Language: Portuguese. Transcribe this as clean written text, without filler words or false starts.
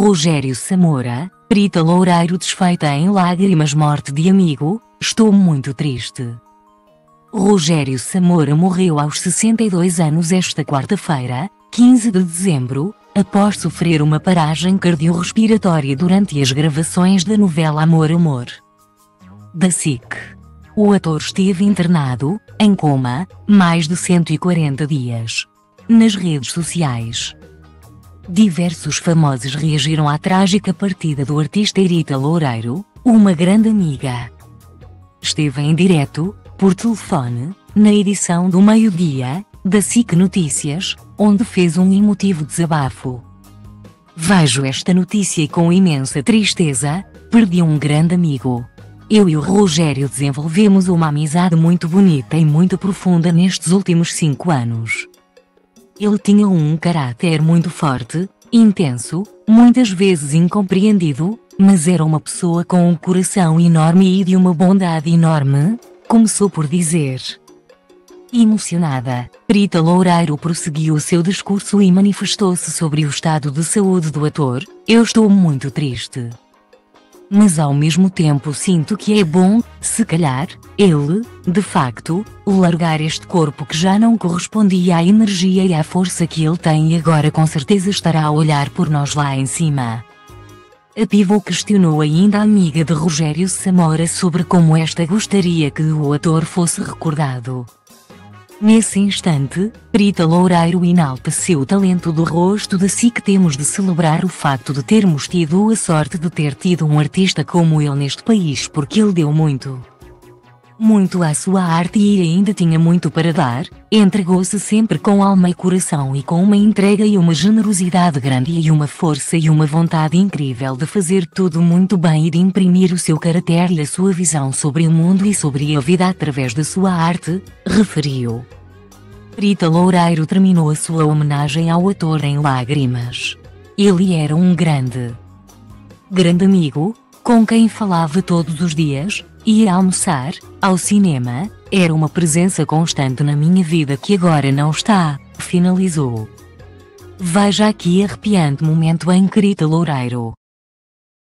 Rogério Samora, Rita Loureiro desfeita em lágrimas morte de amigo, estou muito triste. Rogério Samora morreu aos 62 anos esta quarta-feira, 15 de dezembro, após sofrer uma paragem cardiorrespiratória durante as gravações da novela Amor Amor da SIC. O ator esteve internado, em coma, mais de 140 dias. Nas redes sociais, diversos famosos reagiram à trágica partida do artista Rita Loureiro, uma grande amiga. Esteve em direto, por telefone, na edição do meio-dia, da SIC Notícias, onde fez um emotivo desabafo. Vejo esta notícia com imensa tristeza, perdi um grande amigo. Eu e o Rogério desenvolvemos uma amizade muito bonita e muito profunda nestes últimos 5 anos. Ele tinha um caráter muito forte, intenso, muitas vezes incompreendido, mas era uma pessoa com um coração enorme e de uma bondade enorme, começou por dizer. Emocionada, Rita Loureiro prosseguiu o seu discurso e manifestou-se sobre o estado de saúde do ator. Eu estou muito triste. Mas ao mesmo tempo sinto que é bom, se calhar, ele, de facto, largar este corpo que já não correspondia à energia e à força que ele tem e agora com certeza estará a olhar por nós lá em cima. A Pivô questionou ainda a amiga de Rogério Samora sobre como esta gostaria que o ator fosse recordado. Nesse instante, Rita Loureiro enalteceu o talento do rosto da SIC. Temos de celebrar o facto de termos tido a sorte de ter tido um artista como ele neste país, porque ele deu muito à sua arte e ainda tinha muito para dar, entregou-se sempre com alma e coração e com uma entrega e uma generosidade grande e uma força e uma vontade incrível de fazer tudo muito bem e de imprimir o seu caráter e a sua visão sobre o mundo e sobre a vida através da sua arte, referiu. Rita Loureiro terminou a sua homenagem ao ator em lágrimas. Ele era um grande amigo, com quem falava todos os dias, ia almoçar, ao cinema, era uma presença constante na minha vida que agora não está, finalizou. Veja aqui arrepiante momento em que Rita Loureiro